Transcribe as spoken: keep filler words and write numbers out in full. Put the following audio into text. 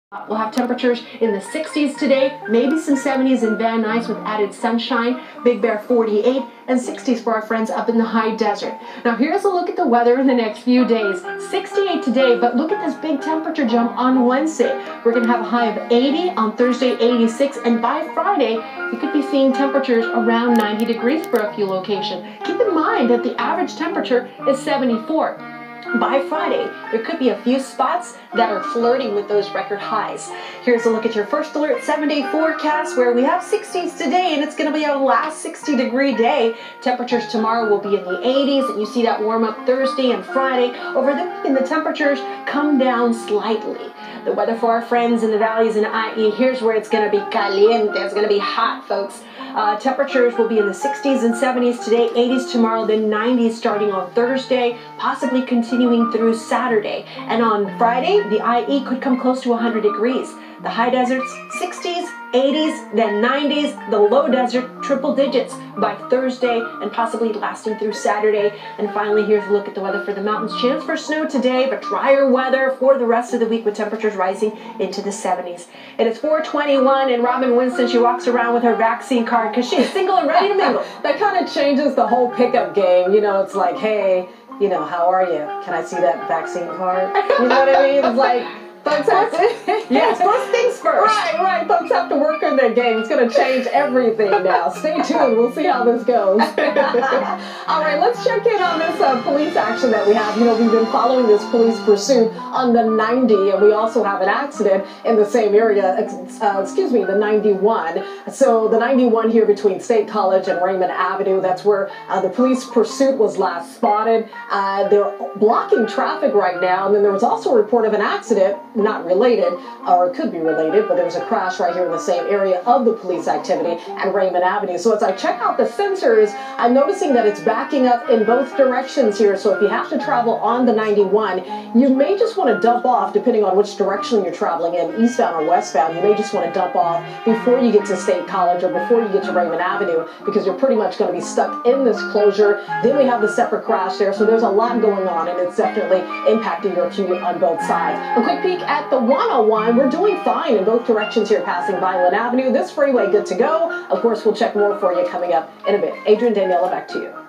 We'll have temperatures in the sixties today, maybe some seventies in Van Nuys with added sunshine, Big Bear forty-eight, and sixties for our friends up in the high desert. Now here's a look at the weather in the next few days. sixty-eight today, but look at this big temperature jump on Wednesday. We're going to have a high of eighty, on Thursday eighty-six, and by Friday we could be seeing temperatures around ninety degrees for a few locations. Keep in mind that the average temperature is seventy-four. By Friday, there could be a few spots that are flirting with those record highs. Here's a look at your first alert seven-day forecast where we have sixties today, and it's going to be a last sixty degree day. Temperatures tomorrow will be in the eighties, and you see that warm up Thursday and Friday. Over the weekend, the temperatures come down slightly. The weather for our friends in the valleys in I E, here's where it's going to be caliente. It's going to be hot, folks. Uh, temperatures will be in the sixties and seventies today, eighties tomorrow, then nineties starting on Thursday, possibly continuing through Saturday. And on Friday, the I E could come close to one hundred degrees. The high deserts, sixties, eighties, then nineties, the low desert, triple digits by Thursday and possibly lasting through Saturday. And finally, here's a look at the weather for the mountains. Chance for snow today, but drier weather for the rest of the week with temperatures rising into the seventies. And it's four twenty-one, and Robin Winston, she walks around with her vaccine card because she's single and ready to mingle. That kind of changes the whole pickup game. You know, it's like, hey, you know, how are you? Can I see that vaccine card? You know what I mean? It's like, folks have to, yes, first things first. Right, right. Folks have to work on their game. It's going to change everything now. Stay tuned. We'll see how this goes. All right, let's check in on this uh, police action that we have. You know, we've been following this police pursuit on the ninety, and we also have an accident in the same area. Uh, excuse me, the ninety-one. So the ninety-one here between State College and Raymond Avenue, that's where uh, the police pursuit was last spotted. Uh, they're blocking traffic right now, and then there was also a report of an accident, not related, or it could be related, but there was a crash right here in the same area of the police activity at Raymond Avenue. So as I check out the sensors, I'm noticing that it's backing up in both directions here. So if you have to travel on the ninety-one, you may just want to dump off depending on which direction you're traveling in, eastbound or westbound. You may just want to dump off before you get to State College or before you get to Raymond Avenue, because you're pretty much going to be stuck in this closure. Then we have the separate crash there. So there's a lot going on, and it's definitely impacting your commute on both sides. A quick peek at the one oh one. We're doing fine in both directions here passing Vineland Avenue. This freeway good to go. Of course, we'll check more for you coming up in a bit. Adrian, Daniela, back to you.